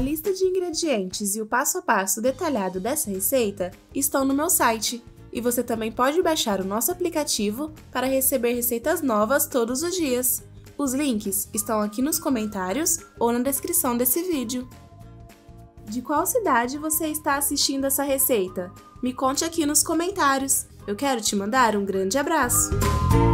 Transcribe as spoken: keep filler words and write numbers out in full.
lista de ingredientes e o passo a passo detalhado dessa receita estão no meu site, e você também pode baixar o nosso aplicativo para receber receitas novas todos os dias. Os links estão aqui nos comentários ou na descrição desse vídeo. De qual cidade você está assistindo essa receita? Me conte aqui nos comentários. Eu quero te mandar um grande abraço!